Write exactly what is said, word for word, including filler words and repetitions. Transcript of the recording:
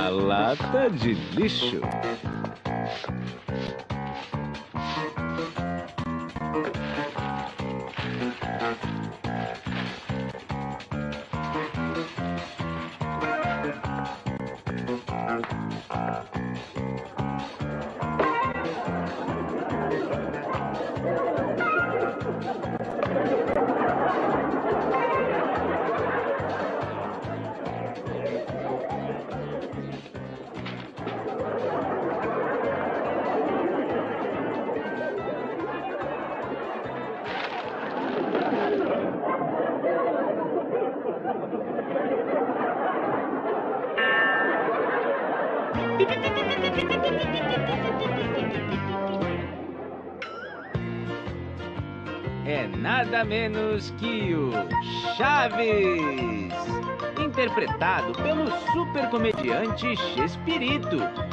A lata de lixo. É nada menos que o Chaves, interpretado pelo super comediante Chespirito.